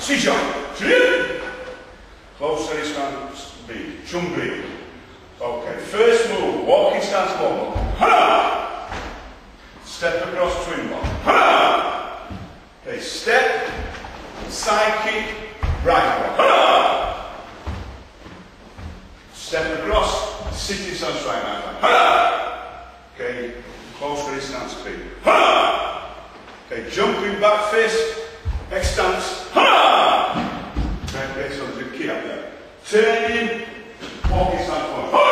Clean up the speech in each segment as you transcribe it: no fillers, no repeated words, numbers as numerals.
Close steady stance B. Chung B. Okay, first move, walking stance ball. Ha! Step across twin ball. Ha! Okay, step, side kick, right ball. Ha! Step across, sitting stance right hand. Ha! Okay, close steady stance B. Ha! Okay, jumping back fist, X stance. Ha! Okay, so there's a key up there. Turning, walking stance forward.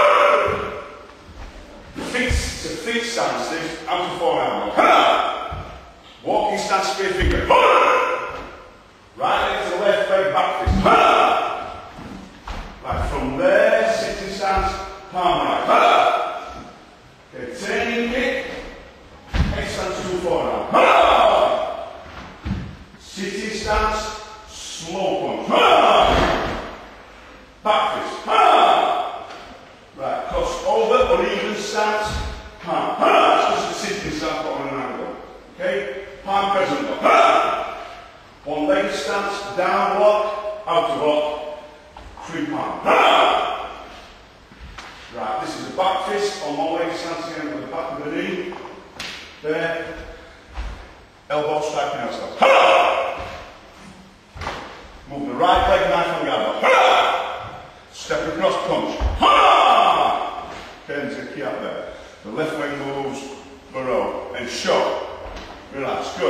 Feet stance, this out of forearm. Walking stance, straight finger. Right leg to the left leg, back fist. Right, from there, sitting stance, palm right. Okay, turning kick, X stance to forearm. Sitting stance, slow punch. Back fist. Right, cross over or even stance. Palm. It's just a sitting stance but on an angle. Okay? Palm present block. One leg stance, down block, out block, creep palm. Right, this is a back fist on one leg stance again with the back of the knee. There. Elbow striking outside. Move the right leg, knife on guard. Step across punch. Okay, there's a key up there. The left wing moves, burrow, and shot. Relax, good.